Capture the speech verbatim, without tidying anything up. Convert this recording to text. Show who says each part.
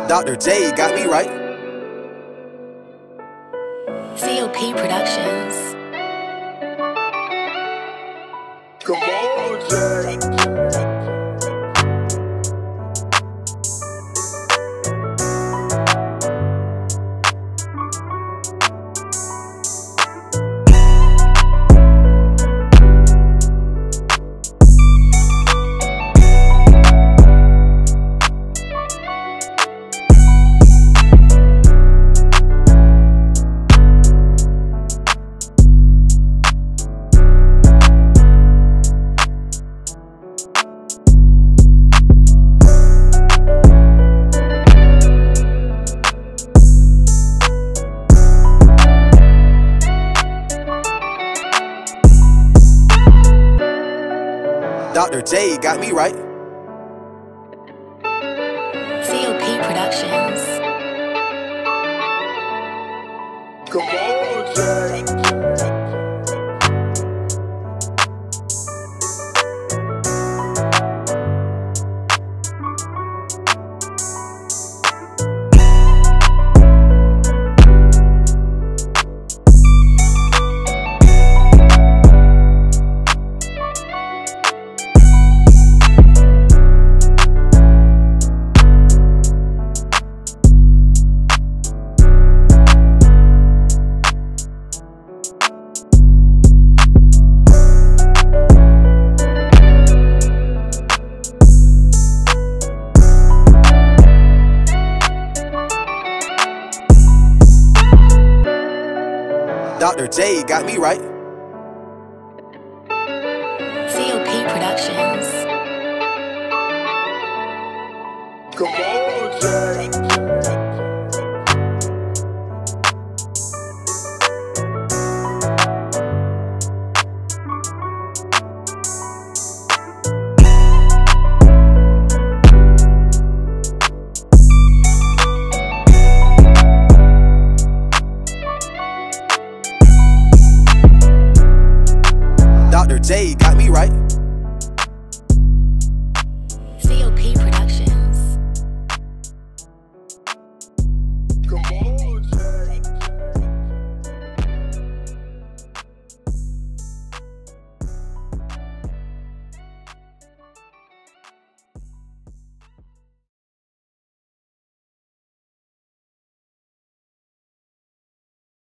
Speaker 1: Doctor J got me right.
Speaker 2: C O P Productions.
Speaker 3: Come on, Jay.
Speaker 1: Doctor J got me right.
Speaker 2: C O P Productions.
Speaker 3: Come on, Jay.
Speaker 1: Doctor J got me right.
Speaker 2: C O P Productions.
Speaker 3: Come on, Jay.
Speaker 1: Doctor J got me right.